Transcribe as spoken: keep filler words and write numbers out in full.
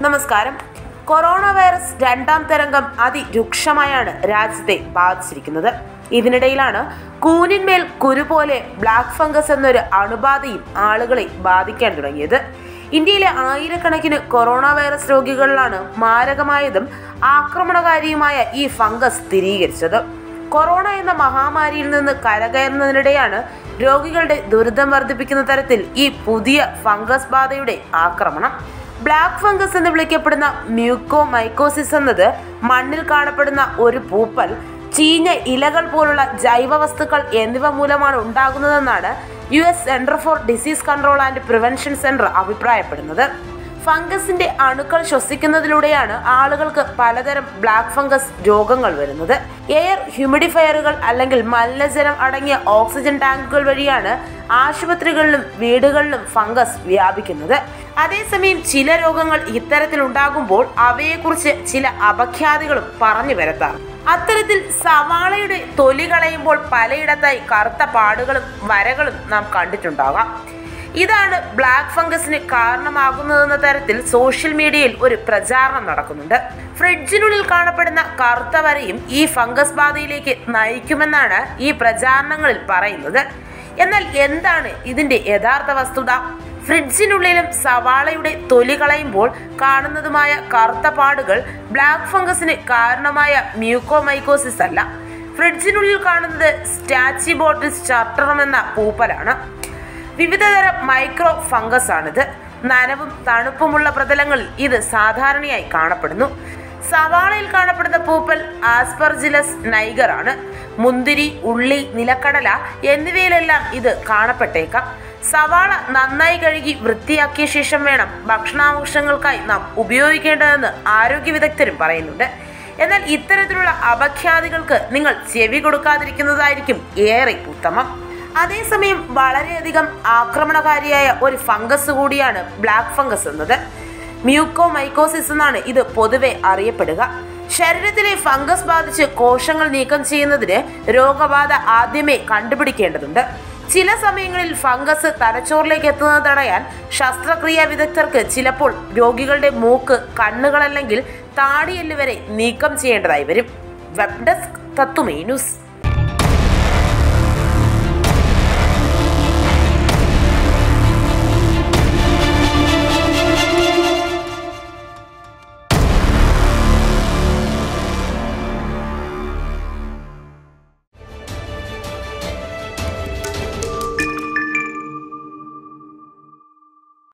നമസ്കാരം. Corona virus രണ്ടാം തരംഗം അതിരൂക്ഷമായാണ് രാജ്യത്തെ ബാധിച്ചിരിക്കുന്നത്. ഇതിനിടയിലാണ് കൂനിന്മേൽ കുരു പോലെ ബ്ലാക്ക് ഫംഗസ് എന്നൊരു അണുബാധയും ആളുകളെ ബാധിക്കാൻ തുടങ്ങിയത്. ഇന്ത്യയിലെ ആയിരക്കണക്കിന് കൊറോണ വൈറസ് രോഗികളിലാണ് മാരകമായതും ആക്രമണകാരിയുമായ ഈ ഫംഗസ് സ്ഥിരീകരിച്ചത്. കൊറോണ എന്ന മഹാമാരിയിൽ നിന്ന് കരകയറുന്നതിനിടെയാണ് രോഗികളുടെ ദുരിതം വർദ്ധിപ്പിക്കുന്ന തരത്തിൽ ഈ പുതിയ ഫംഗസ് ബാധയുടെ ആക്രമണം. ബ്ലാക്ക് ഫംഗസ് എന്ന് വിളിക്കപ്പെടുന്ന മ്യൂക്കോമൈക്കോസിസ് എന്നത് മണ്ണിൽ കാണപ്പെടുന്ന ഒരു പൂപ്പൽ, ചീഞ്ഞ ഇലകൾ പോലുള്ള ജൈവ വസ്തുക്കൾ എന്നിവ മൂലമാണ് ഉണ്ടാകുന്നതെന്നാണ് U S centre for disease control and prevention centre അഭിപ്രായപ്പെടുന്നത്. ഫംഗസിന്റെ അണുക്കൾ ശ്വസിക്കുന്നതിലൂടെയാണ് ആളുകൾക്ക് പലതരം ബ്ലാക്ക് ഫംഗസ് രോഗങ്ങൾ വരുന്നത്. എയർ ഹ്യൂമിഡിഫയറുകൾ അല്ലെങ്കിൽ മലിനജലം അടങ്ങിയ ഓക്സിജൻ ടാങ്കുകൾ വഴിയാണ് ആശുപത്രികളിലും വീടുകളിലും ഫംഗസ് വ്യാപിക്കുന്നത്. അതേസമയം ചില രോഗങ്ങൾ ഇത്തരത്തിൽ ഉണ്ടാകുമ്പോൾ അവയെക്കുറിച്ച് ചില അപഖ്യാതികളും പറഞ്ഞു വരത്താം. അത്തരത്തിൽ സവാളയുടെ തൊലി കളയുമ്പോൾ പലയിടത്തായി കറുത്ത പാടുകളും വരകളും നാം കണ്ടിട്ടുണ്ടാകാം. ഇതാണ് ബ്ലാക്ക് ഫംഗസിന് കാരണമാകുന്നതെന്ന തരത്തിൽ സോഷ്യൽ മീഡിയയിൽ ഒരു പ്രചാരണം നടക്കുന്നുണ്ട്. ഫ്രിഡ്ജിനുള്ളിൽ കാണപ്പെടുന്ന കറുത്ത വരയും ഈ ഫംഗസ് ബാധയിലേക്ക് നയിക്കുമെന്നാണ് ഈ പ്രചാരണങ്ങളിൽ പറയുന്നത്. എന്നാൽ എന്താണ് ഇതിന്റെ യഥാർത്ഥ വസ്തുത? ഫ്രിഡ്ജിനുള്ളിലും സവാളയുടെ തൊലി കളയുമ്പോൾ കാണുന്നതുമായ കറുത്ത പാടുകൾ ബ്ലാക്ക് ഫംഗസിന് കാരണമായ മ്യൂക്കോമൈക്കോസിസ് അല്ല. ഫ്രിഡ്ജിനുള്ളിൽ കാണുന്നത് സ്റ്റാച്ചിബോട്ടിസ് ചാർട്ടറം എന്ന പൂപ്പലാണ്. വിവിധതരം മൈക്രോ ഫംഗസ് ആണിത്. നനവും തണുപ്പുമുള്ള പ്രതലങ്ങളിൽ ഇത് സാധാരണയായി കാണപ്പെടുന്നു. സവാളയിൽ കാണപ്പെടുന്ന പൂപ്പൽ ആസ്പെർജിലസ് നൈഗർ ആണ്. മുന്തിരി, ഉള്ളി, നിലക്കടല എന്നിവയിലെല്ലാം ഇത് കാണപ്പെട്ടേക്കാം. സവാള നന്നായി കഴുകി വൃത്തിയാക്കിയ ശേഷം വേണം ഭക്ഷണാവശ്യങ്ങൾക്കായി നാം ഉപയോഗിക്കേണ്ടതെന്ന് ആരോഗ്യ വിദഗ്ധരും പറയുന്നുണ്ട്. എന്നാൽ ഇത്തരത്തിലുള്ള അപഖ്യാതികൾക്ക് നിങ്ങൾ ചെവി കൊടുക്കാതിരിക്കുന്നതായിരിക്കും ഏറെ ഉത്തമം. അതേസമയം വളരെയധികം ആക്രമണകാരിയായ ഒരു ഫംഗസ് കൂടിയാണ് ബ്ലാക്ക് ഫംഗസ് എന്നത്. മ്യൂക്കോമൈക്കോസിസ് എന്നാണ് ഇത് പൊതുവെ അറിയപ്പെടുക. ശരീരത്തിലെ ഫംഗസ് ബാധിച്ച് കോശങ്ങൾ നീക്കം ചെയ്യുന്നതിന് രോഗബാധ ആദ്യമേ കണ്ടുപിടിക്കേണ്ടതുണ്ട്. ചില സമയങ്ങളിൽ ഫംഗസ് തലച്ചോറിലേക്ക് എത്തുന്നത് തടയാൻ ശസ്ത്രക്രിയാ വിദഗ്ധർക്ക് ചിലപ്പോൾ രോഗികളുടെ മൂക്ക്, കണ്ണുകൾ അല്ലെങ്കിൽ താടിയെല്ല് വരെ നീക്കം ചെയ്യേണ്ടതായി വരും. Web desk Tatwamayi news.